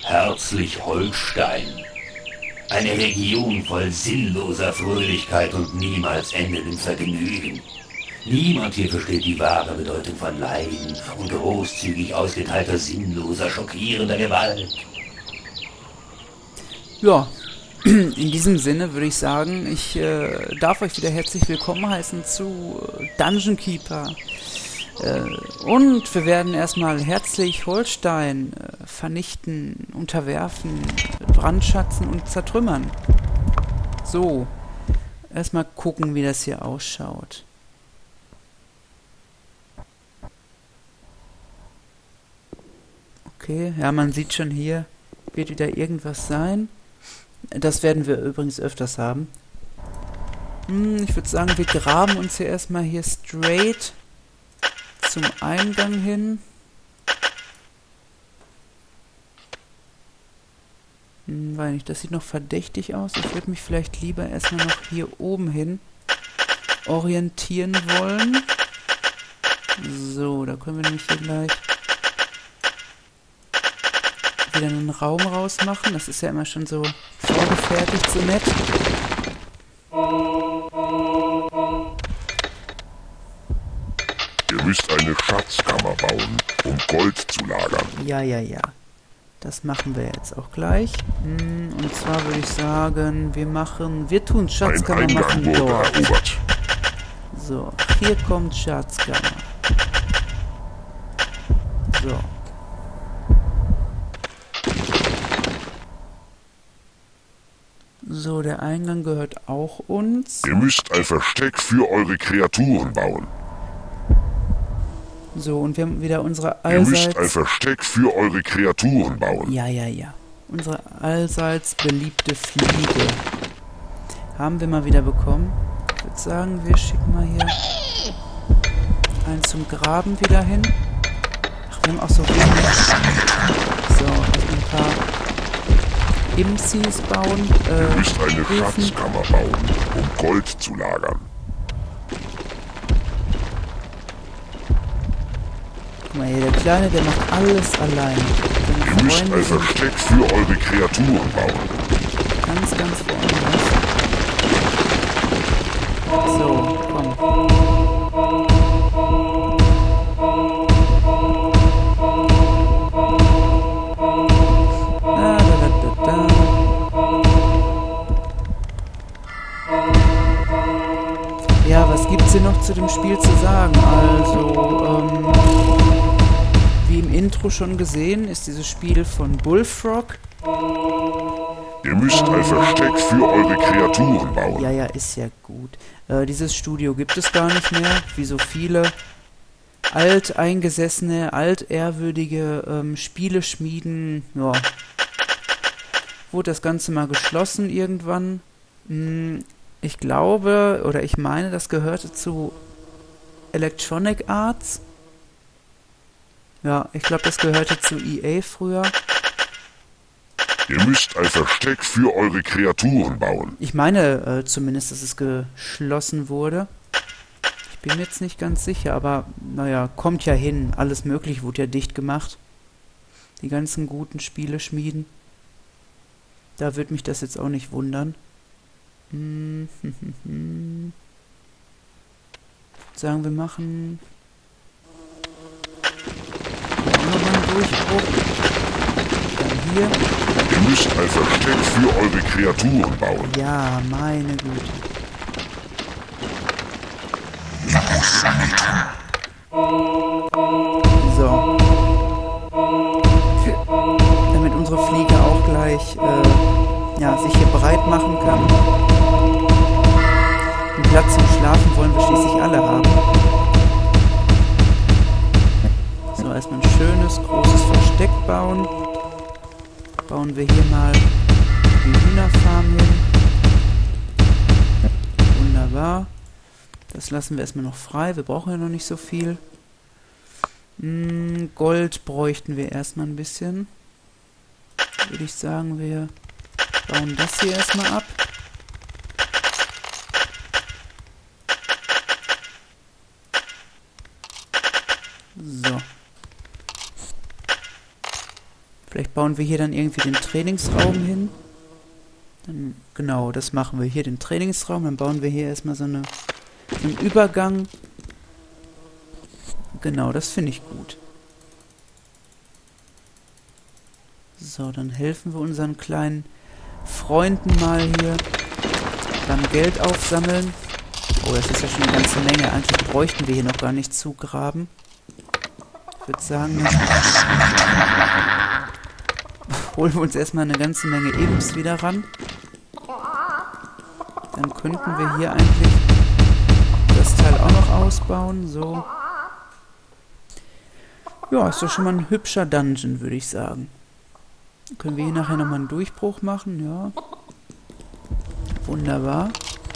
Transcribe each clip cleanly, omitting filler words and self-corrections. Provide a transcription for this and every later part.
Herzlich Holstein. Eine Region voll sinnloser Fröhlichkeit und niemals endendem Vergnügen. Niemand hier versteht die wahre Bedeutung von Leiden und großzügig ausgeteilter, sinnloser, schockierender Gewalt. Ja, in diesem Sinne würde ich sagen, ich darf euch wieder herzlich willkommen heißen zu Dungeon Keeper. Und wir werden erstmal herzlich Holstein vernichten, unterwerfen, brandschatzen und zertrümmern. So, erstmal gucken, wie das hier ausschaut. Okay, ja, man sieht schon, hier wird wieder irgendwas sein. Das werden wir übrigens öfters haben. Ich würde sagen, wir graben uns hier erstmal hier straight zum Eingang hin. Weiß nicht, das sieht noch verdächtig aus. Ich würde mich vielleicht lieber erstmal noch hier oben hin orientieren wollen. So, da können wir nämlich hier gleich wieder einen Raum rausmachen. Das ist ja immer schon so vorgefertigt, so nett. Ihr müsst eine Schatzkammer bauen, um Gold zu lagern. Ja. Das machen wir jetzt auch gleich. Und zwar würde ich sagen, wir tun Schatzkammer Ein Eingang machen wurde dort. erobert. So, hier kommt Schatzkammer. So. So, der Eingang gehört auch uns. Ihr müsst ein Versteck für eure Kreaturen bauen. So, und wir haben wieder unsere Ihr müsst ein allseits... Versteck für eure Kreaturen bauen. Ja. Unsere allseits beliebte Fliege. Haben wir mal wieder bekommen. Ich würde sagen, wir schicken mal hier einen zum Graben wieder hin. Ach, wir haben auch so wenig. So, ein paar Imsis bauen. Ihr müsst eine Hilfen. Schatzkammer bauen, um Gold zu lagern. Guck mal hier, der Kleine, der macht alles allein. Ihr Seine müsst Freunde ein sind Versteck für eure Kreaturen bauen. ganz woanders. So, komm. Ja, was gibt's hier noch zu dem Spiel zu sagen? Also, wie im Intro schon gesehen, ist dieses Spiel von Bullfrog. Ihr müsst ein Versteck für eure Kreaturen bauen. Ja, ist ja gut. Dieses Studio gibt es gar nicht mehr, wie so viele alteingesessene, altehrwürdige Spieleschmieden. Ja, wurde das Ganze mal geschlossen irgendwann. Ich glaube, oder ich meine, das gehörte zu Electronic Arts. Ja, ich glaube, das gehörte zu EA früher. Ihr müsst ein Versteck für eure Kreaturen bauen. Ich meine zumindest, dass es geschlossen wurde. Ich bin mir jetzt nicht ganz sicher, aber naja, kommt ja hin. Alles Mögliche wurde ja dicht gemacht. Die ganzen guten Spiele schmieden. Da würde mich das jetzt auch nicht wundern. Sagen wir machen auch nochmal einen Durchbruch. Dann hier. Ihr müsst ein Versteck für eure Kreaturen bauen. Ja, meine Güte. So. Damit unsere Fliege auch gleich sich hier breit machen kann. Einen Platz zum Schlafen wollen wir schließlich alle haben. So, erstmal ein schönes, großes Versteck bauen. Bauen wir hier mal die Hühnerfarm hin. Wunderbar. Das lassen wir erstmal noch frei. Wir brauchen ja noch nicht so viel. Gold bräuchten wir erstmal ein bisschen. Würde ich sagen, wir bauen das hier erstmal ab. So. Vielleicht bauen wir hier dann irgendwie den Trainingsraum hin. Dann, genau, das machen wir hier, den Trainingsraum. Dann bauen wir hier erstmal so einen Übergang. Genau, das finde ich gut. So, dann helfen wir unseren kleinen Freunden mal hier beim Geld aufsammeln. Oh, das ist ja schon eine ganze Menge. Eigentlich bräuchten wir hier noch gar nicht zugraben. Ich würde sagen, dann holen wir uns erstmal eine ganze Menge Imps wieder ran. Dann könnten wir hier eigentlich das Teil auch noch ausbauen. So. Ja, ist doch schon mal ein hübscher Dungeon, würde ich sagen. Können wir hier nachher nochmal einen Durchbruch machen? Ja. Wunderbar.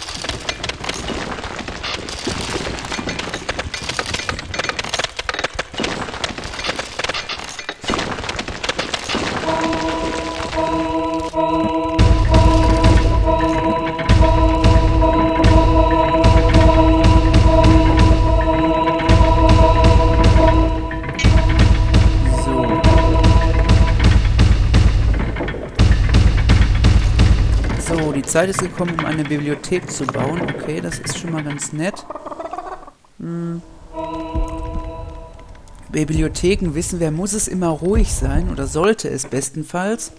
Die Zeit ist gekommen, um eine Bibliothek zu bauen. Okay, das ist schon mal ganz nett. Bibliotheken, wissen wir, muss es immer ruhig sein oder sollte es bestenfalls.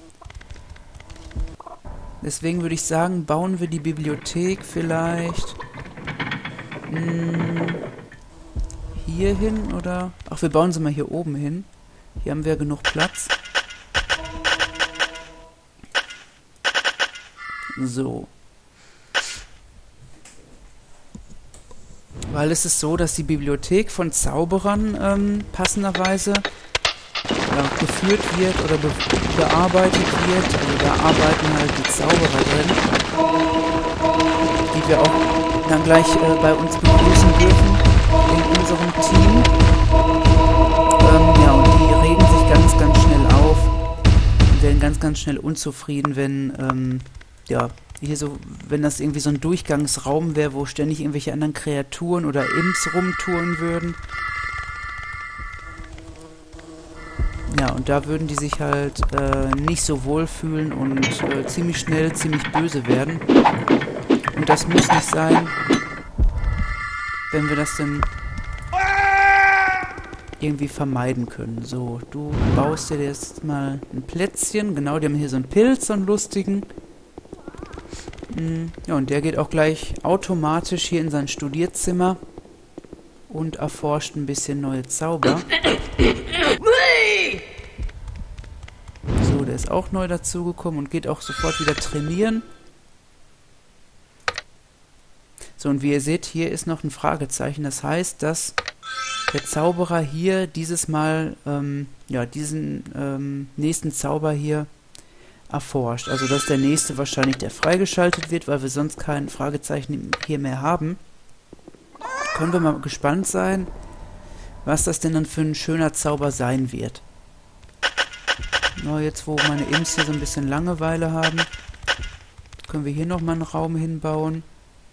Deswegen würde ich sagen, bauen wir die Bibliothek vielleicht hier hin oder... Ach, wir bauen sie mal hier oben hin. Hier haben wir genug Platz. So. Weil es ist so, dass die Bibliothek von Zauberern passenderweise geführt wird oder bearbeitet wird. Also da arbeiten halt die Zauberer drin, die wir auch dann gleich bei uns begrüßen dürfen in unserem Team. Ja, und die regen sich ganz, ganz schnell auf und werden ganz, ganz schnell unzufrieden, wenn ja, hier so, wenn das irgendwie so ein Durchgangsraum wäre, wo ständig irgendwelche anderen Kreaturen oder Imps rumtouren würden. Ja, und da würden die sich halt nicht so wohlfühlen und ziemlich schnell ziemlich böse werden. Und das muss nicht sein, wenn wir das denn irgendwie vermeiden können. So, du baust dir jetzt mal ein Plätzchen. Genau, die haben hier so einen Pilz, so einen lustigen. Ja, und der geht auch gleich automatisch hier in sein Studierzimmer und erforscht ein bisschen neue Zauber. So, der ist auch neu dazugekommen und geht auch sofort wieder trainieren. So, und wie ihr seht, hier ist noch ein Fragezeichen. Das heißt, dass der Zauberer hier dieses Mal, ja, diesen nächsten Zauber hier erforscht. Also, dass der nächste wahrscheinlich der freigeschaltet wird, weil wir sonst kein Fragezeichen hier mehr haben. Können wir mal gespannt sein, was das denn dann für ein schöner Zauber sein wird. Na, jetzt, wo meine Imps hier so ein bisschen Langeweile haben, können wir hier nochmal einen Raum hinbauen.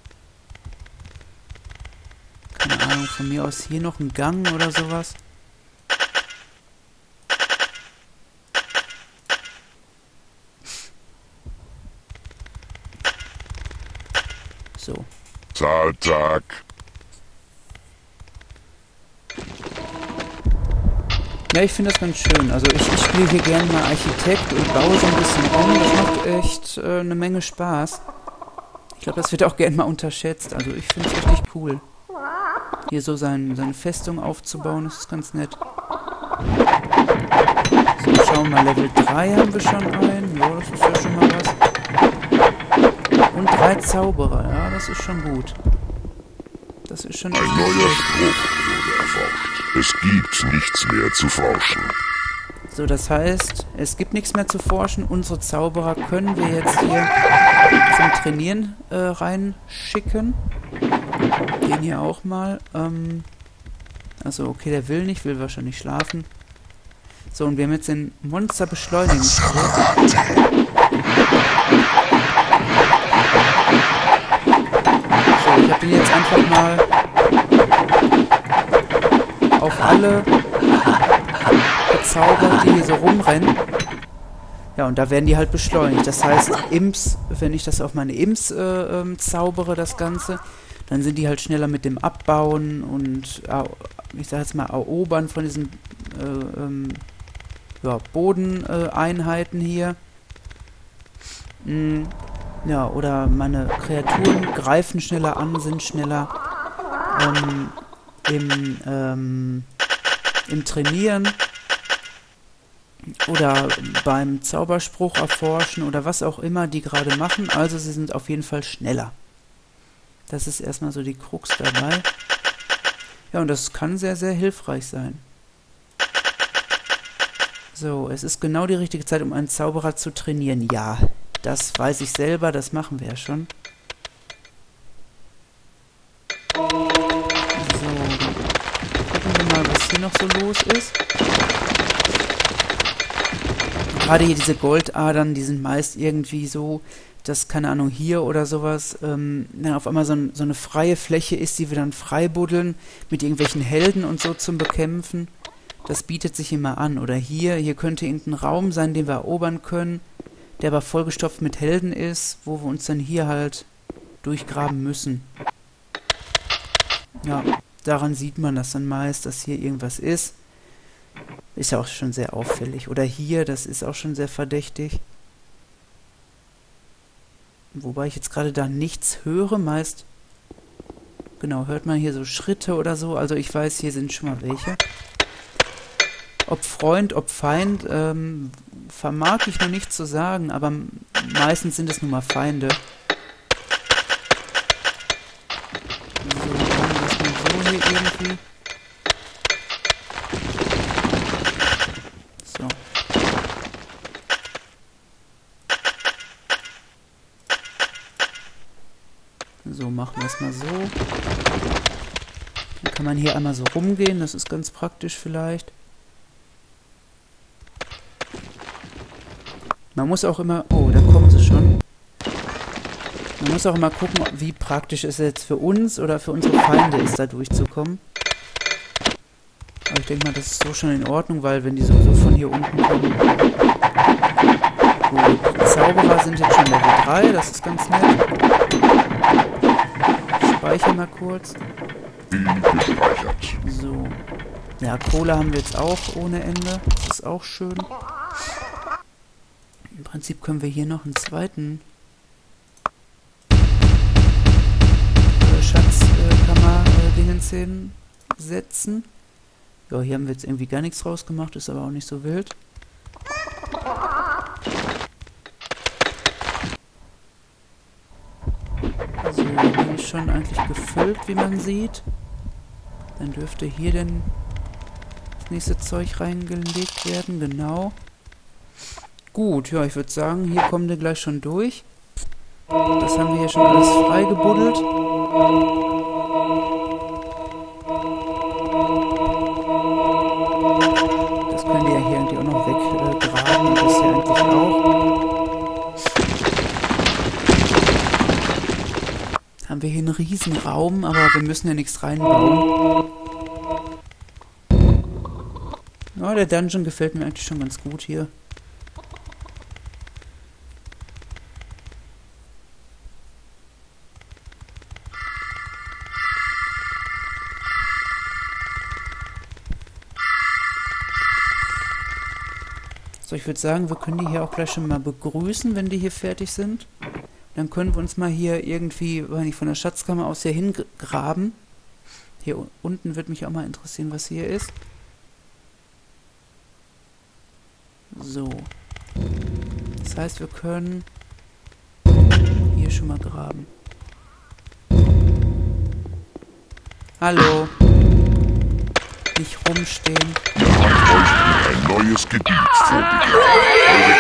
Keine Ahnung, von mir aus hier noch einen Gang oder sowas. So. Zahltag. Ja, ich finde das ganz schön. Also ich spiele hier gerne mal Architekt und baue so ein bisschen rum. Das macht echt eine Menge Spaß. Ich glaube, das wird auch gerne mal unterschätzt. Also ich finde es richtig cool. Hier so seine Festung aufzubauen, das ist ganz nett. So, schauen wir mal, Level 3 haben wir schon einen. Ja, das ist ja schon mal was. Und 3 Zauberer, ja, das ist schon gut. Das ist schon echt Ein neuer Spruch wurde erforscht. Es gibt nichts mehr zu forschen. So, das heißt, es gibt nichts mehr zu forschen. Unsere Zauberer können wir jetzt hier zum Trainieren reinschicken. Den hier auch mal. Also, okay, der will nicht, will wahrscheinlich schlafen. So, und wir haben jetzt den Monsterbeschleunigungsspruch. So, ich habe den jetzt einfach mal auf alle gezaubert, die hier so rumrennen. Ja, und da werden die halt beschleunigt. Das heißt, Imps, wenn ich das auf meine Imps zaubere, das Ganze, dann sind die halt schneller mit dem Abbauen und, ich sag jetzt mal, Erobern von diesen Bodeneinheiten hier. Ja, oder meine Kreaturen greifen schneller an, sind schneller im Trainieren oder beim Zauberspruch erforschen oder was auch immer die gerade machen. Also sie sind auf jeden Fall schneller. Das ist erstmal so die Krux dabei. Ja, und das kann sehr, sehr hilfreich sein. So, es ist genau die richtige Zeit, um einen Zauberer zu trainieren. Ja, das weiß ich selber, das machen wir ja schon. So, gucken wir mal, was hier noch so los ist. Gerade hier diese Goldadern, die sind meist irgendwie so, dass, keine Ahnung, hier oder sowas, dann auf einmal so eine freie Fläche ist, die wir dann freibuddeln mit irgendwelchen Helden und so zum Bekämpfen. Das bietet sich immer an. Oder hier könnte irgendein Raum sein, den wir erobern können, der aber vollgestopft mit Helden ist, wo wir uns dann hier halt durchgraben müssen. Ja, daran sieht man das dann meist, dass hier irgendwas ist. Ist ja auch schon sehr auffällig. Oder hier, das ist auch schon sehr verdächtig. Wobei ich jetzt gerade da nichts höre. Meist, genau, hört man hier so Schritte oder so. Also ich weiß, hier sind schon mal welche. Ob Freund, ob Feind, vermag ich noch nicht zu sagen. Aber meistens sind es nun mal Feinde. So, machen wir das mal so hier irgendwie. So, machen wir es mal so. Dann kann man hier einmal so rumgehen, das ist ganz praktisch vielleicht. Man muss auch immer... Oh, da kommen sie schon. Man muss auch immer gucken, wie praktisch es jetzt für uns oder für unsere Feinde ist, da durchzukommen. Aber ich denke mal, das ist so schon in Ordnung, weil wenn die sowieso von hier unten kommen... Gut, die Zauberer sind jetzt schon Level 3, das ist ganz nett. Speichern mal kurz. So. Ja, Kohle haben wir jetzt auch ohne Ende. Das ist auch schön. Im Prinzip können wir hier noch einen zweiten Schatzkammer-Dingens hinsetzen. Ja, hier haben wir jetzt irgendwie gar nichts rausgemacht, ist aber auch nicht so wild. So, hier ist schon eigentlich gefüllt, wie man sieht. Dann dürfte hier denn das nächste Zeug reingelegt werden, genau. Gut, ja, ich würde sagen, hier kommen wir gleich schon durch. Das haben wir hier schon alles freigebuddelt. Das können wir ja hier irgendwie auch noch weggraben und das hier eigentlich auch. Haben wir hier einen riesen Raum, aber wir müssen ja nichts reinbauen. Ja, der Dungeon gefällt mir eigentlich schon ganz gut hier. So, ich würde sagen, wir können die hier auch gleich schon mal begrüßen, wenn die hier fertig sind. Dann können wir uns mal hier irgendwie, wenn ich von der Schatzkammer aus hier hingraben. Hier unten würde mich auch mal interessieren, was hier ist. So. Das heißt, wir können hier schon mal graben. Hallo. Nicht rumstehen. Ein neues Gebiet vorbereitet. Eure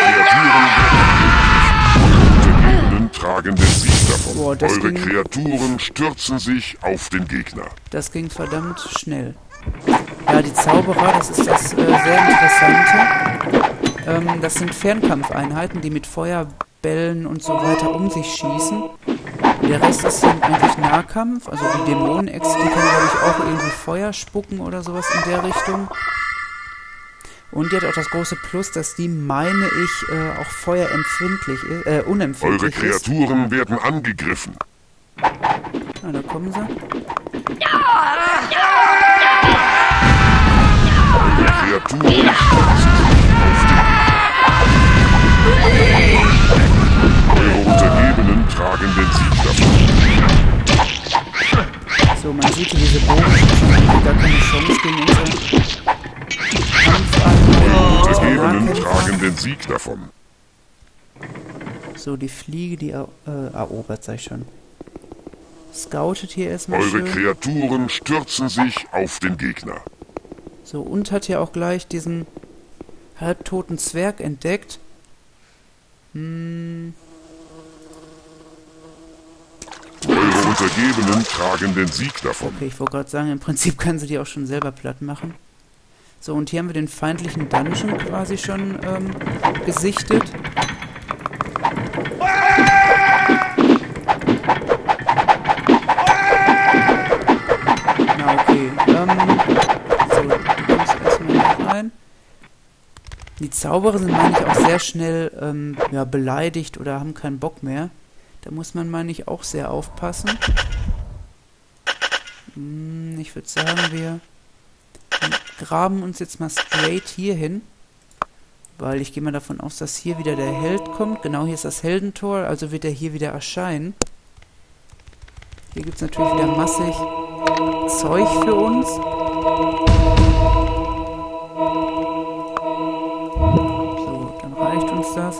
Kreaturen tragen den Sieg davon. Boah, Eure Kreaturen stürzen sich auf den Gegner. Das ging verdammt schnell. Ja, die Zauberer, das ist das sehr Interessante. Das sind Fernkampfeinheiten, die mit Feuerbällen und so weiter um sich schießen. Der Rest ist dann eigentlich Nahkampf, also die Dämonen-Ex, die können, glaube ich, auch irgendwie Feuer spucken oder sowas in der Richtung. Und die hat auch das große Plus, dass die, meine ich, auch feuerempfindlich ist, unempfindlich Eure ist. Kreaturen werden angegriffen. Ah, da kommen sie. Eure Kreaturen Eure Untergebenen tragen den Sieg davon. So, man sieht hier diese Bogenschützen, die haben gar keine Chance gegen unsere Eure Untergebenen Kampfeinheiten. tragen den Sieg davon. So, die Fliege, die erobert, sag ich schon. Scoutet hier erstmal Eure schön. Kreaturen stürzen sich auf den Gegner. So, und hat hier auch gleich diesen halbtoten Zwerg entdeckt. Eure Untergebenen tragen den Sieg davon. Okay, ich wollte gerade sagen, im Prinzip kann sie die auch schon selber platt machen. So, und hier haben wir den feindlichen Dungeon quasi schon gesichtet. Na, okay. So, du kommst erstmal hier rein. Die Zauberer sind, meine ich, auch sehr schnell ja, beleidigt oder haben keinen Bock mehr. Da muss man, meine ich, auch sehr aufpassen. Ich würde sagen, wir graben uns jetzt mal straight hier hin. Weil ich gehe mal davon aus, dass hier wieder der Held kommt. Genau, hier ist das Heldentor, also wird er hier wieder erscheinen. Hier gibt es natürlich wieder massig Zeug für uns. So, dann reicht uns das.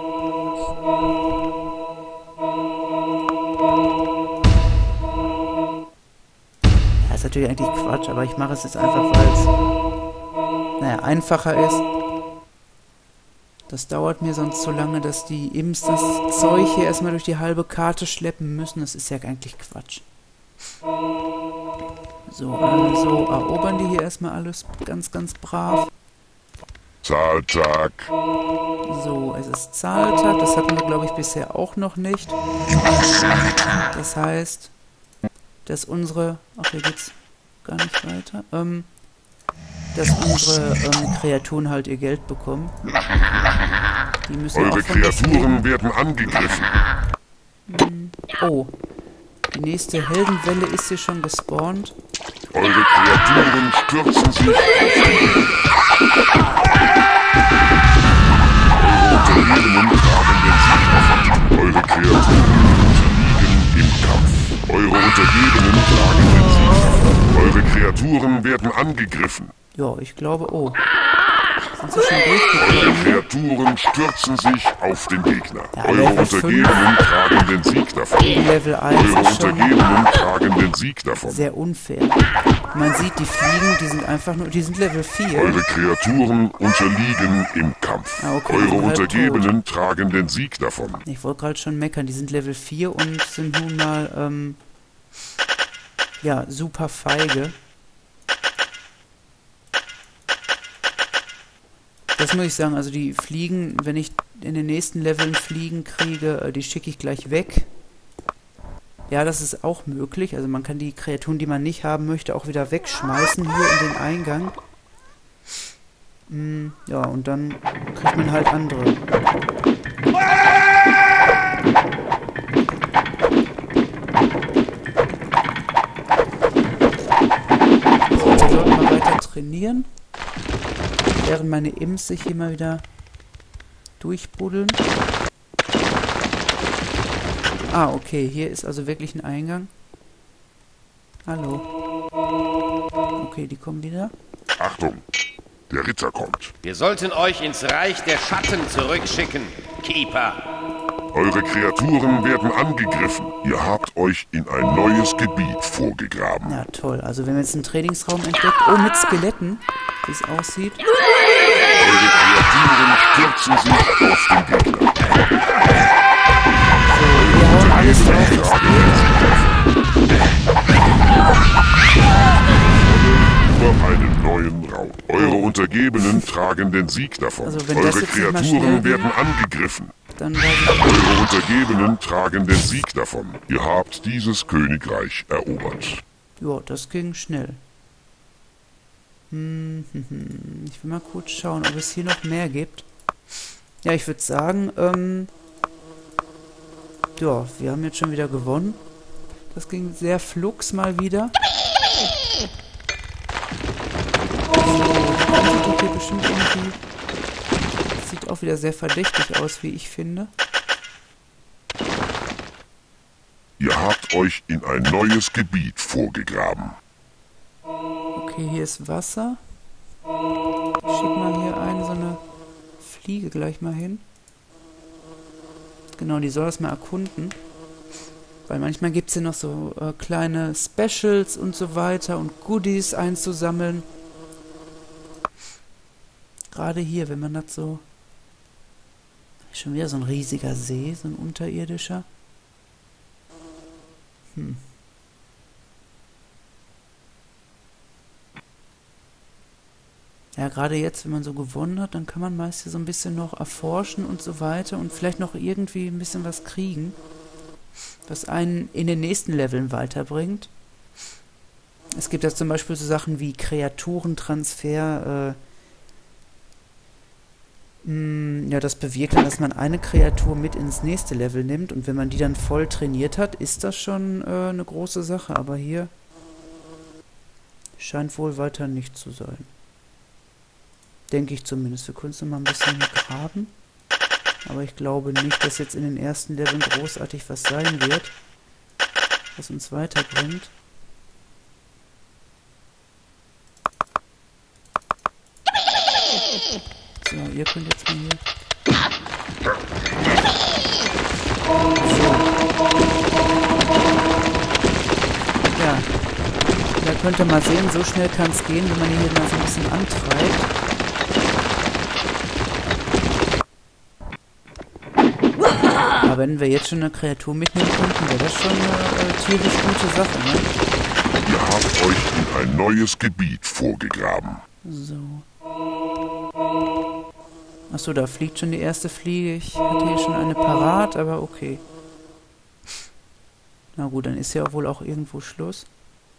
Das ist natürlich eigentlich Quatsch, aber ich mache es jetzt einfach, weil es, naja, einfacher ist. Das dauert mir sonst so lange, dass die Imps das Zeug hier erstmal durch die halbe Karte schleppen müssen. Das ist ja eigentlich Quatsch. So, also erobern die hier erstmal alles ganz, ganz brav. Zahltag. So, es ist Zahltag. Das hatten wir, glaube ich, bisher auch noch nicht. Das heißt, dass unsere... Ach, hier geht's gar nicht weiter. Dass unsere Kreaturen halt ihr Geld bekommen. Die müssen Eure auch von was Kreaturen leben. werden angegriffen. Oh, die nächste Heldenwelle ist hier schon gespawnt. Eure Kreaturen stürzen sich auf den Gegner. Eure Untergebenen tragen den Sieg davon. Eure Kreaturen unterliegen im Kampf. Eure Untergebenen tragen den Sieg davon. Eure Kreaturen werden angegriffen. Ja, ich glaube, oh. Sind sie schon Eure durchgekommen? Kreaturen stürzen sich auf den Gegner. Ja, Eure Level Untergebenen tragen den Sieg davon. Level 1 Eure ist schon Untergebenen tragen den Sieg davon. sehr unfair. Man sieht, die Fliegen, die sind einfach nur, die sind Level 4. Eure Kreaturen unterliegen im Kampf. Ah, okay, die Eure sind halb Untergebenen tragen den Sieg davon. Ich wollte gerade schon meckern, die sind Level 4 und sind nun mal, ja, super feige. Das muss ich sagen, also die Fliegen, wenn ich in den nächsten Leveln Fliegen kriege, die schicke ich gleich weg. Ja, das ist auch möglich, also man kann die Kreaturen, die man nicht haben möchte, auch wieder wegschmeißen hier in den Eingang. Ja, und dann kriegt man halt andere. So, wir sollten mal weiter trainieren. Während meine Imps sich hier mal wieder durchbuddeln. Ah, okay, hier ist also wirklich ein Eingang. Hallo. Okay, die kommen wieder. Achtung, der Ritter kommt. Wir sollten euch ins Reich der Schatten zurückschicken, Keeper. Eure Kreaturen werden angegriffen. Ihr habt euch in ein neues Gebiet vorgegraben. Na toll, also wir haben jetzt einen Trainingsraum entdeckt. Oh, mit Skeletten, wie es aussieht. Eure Kreaturen stürzen sich auf den Gegner. Wir hauen alles drauf, was geht. Über einen neuen Raum. Eure Untergebenen tragen den Sieg davon. Also wenn das Eure jetzt nicht mal Kreaturen schnell werden geht. angegriffen. Dann weiß ich auch. Eure Untergebenen tragen den Sieg davon. Ihr habt dieses Königreich erobert. Ja, das ging schnell. Ich will mal kurz schauen, ob es hier noch mehr gibt. Ja, ich würde sagen, ja, wir haben jetzt schon wieder gewonnen. Das ging sehr flugs mal wieder. So, das hier bestimmt irgendwie... Das sieht auch wieder sehr verdächtig aus, wie ich finde. Ihr habt euch in ein neues Gebiet vorgegraben. Okay, hier ist Wasser. Ich schick mal hier so eine Fliege gleich mal hin. Genau, die soll das mal erkunden. Weil manchmal gibt es hier noch so kleine Specials und so weiter und Goodies einzusammeln. Gerade hier, wenn man das so... Schon wieder so ein riesiger See, so ein unterirdischer. Ja, gerade jetzt, wenn man so gewonnen hat, dann kann man meist hier so ein bisschen noch erforschen und so weiter und vielleicht noch irgendwie ein bisschen was kriegen, was einen in den nächsten Leveln weiterbringt. Es gibt ja zum Beispiel so Sachen wie Kreaturentransfer, ja, das bewirkt dann, dass man eine Kreatur mit ins nächste Level nimmt und wenn man die dann voll trainiert hat, ist das schon eine große Sache, aber hier scheint wohl weiter nicht zu sein. Denke ich zumindest. Wir können es noch mal ein bisschen hier graben. Aber ich glaube nicht, dass jetzt in den ersten Leveln großartig was sein wird, was uns weiterbringt. So, ihr könnt jetzt mal hier... So. Ja. Da könnt ihr mal sehen, so schnell kann es gehen, wenn man hier mal so ein bisschen antreibt. Aber wenn wir jetzt schon eine Kreatur mitnehmen könnten, wäre das schon eine tierisch gute Sache, ne? Ihr habt euch in ein neues Gebiet vorgegraben. So. Achso, da fliegt schon die erste Fliege. Ich hatte hier schon eine parat, aber okay. Na gut, dann ist ja wohl auch irgendwo Schluss.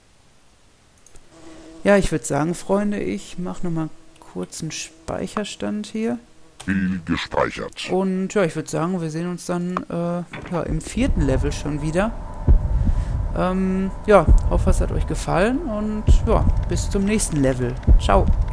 Ja, ich würde sagen, Freunde, ich mache nochmal kurz einen Speicherstand hier. Viel gespeichert. Und ja, ich würde sagen, wir sehen uns dann ja, im 4. Level schon wieder. Ja, hoffe, es hat euch gefallen und ja, bis zum nächsten Level. Ciao.